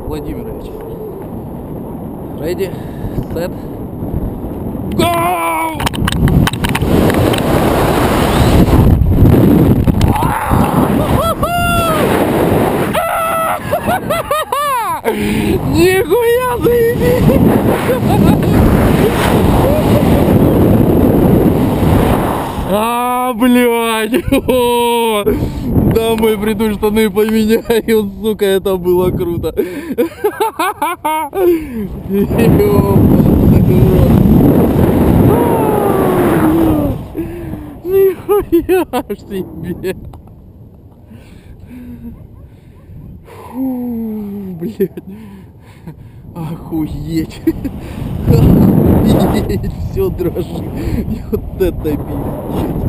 Владимирович. Ready, set, go! Нихуя заебись! Блядь! Да, мой приду штаны поменяю, сука, это было круто. Нихуя себе! Фу, блядь! Охуеть! Охуеть! Все дрожит! Вот это пиздец!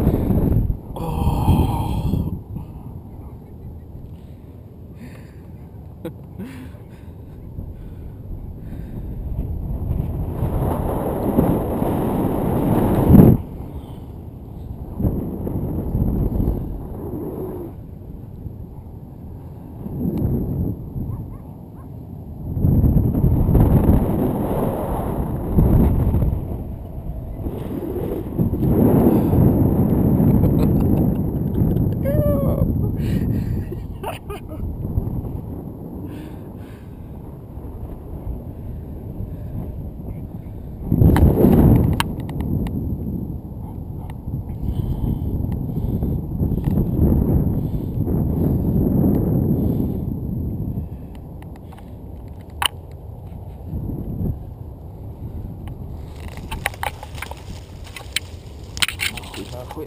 Нахуй.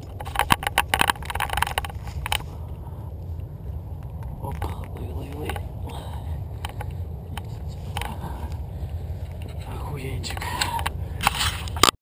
Опа, лой. Охуенчик.